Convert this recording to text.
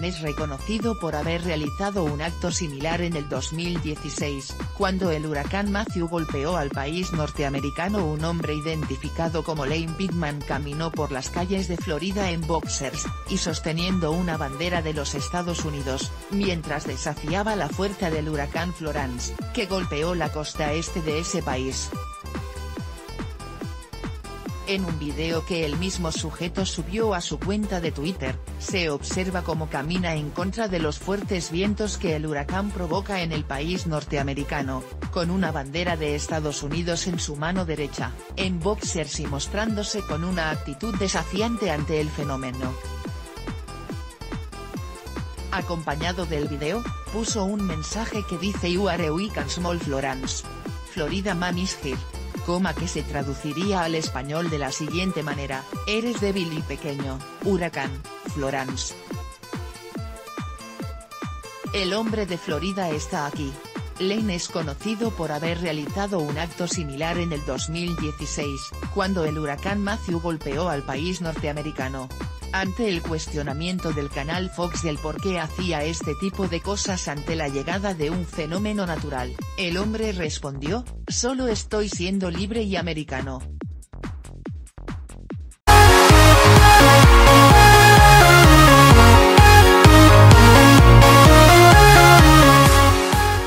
es reconocido por haber realizado un acto similar en el 2016, cuando el huracán Matthew golpeó al país norteamericano. Un hombre identificado como Lane Pittman caminó por las calles de Florida en boxers, y sosteniendo una bandera de los Estados Unidos, mientras desafiaba la fuerza del huracán Florence, que golpeó la costa este de ese país. En un video que el mismo sujeto subió a su cuenta de Twitter, se observa cómo camina en contra de los fuertes vientos que el huracán provoca en el país norteamericano, con una bandera de Estados Unidos en su mano derecha, en boxers y mostrándose con una actitud desafiante ante el fenómeno. Acompañado del video, puso un mensaje que dice "You are a weak and small Florence. Florida man is here", que se traduciría al español de la siguiente manera: "Eres débil y pequeño, huracán, Florence. El hombre de Florida está aquí". Lane es conocido por haber realizado un acto similar en el 2016, cuando el huracán Matthew golpeó al país norteamericano. Ante el cuestionamiento del canal Fox del por qué hacía este tipo de cosas ante la llegada de un fenómeno natural, el hombre respondió: "Solo estoy siendo libre y americano".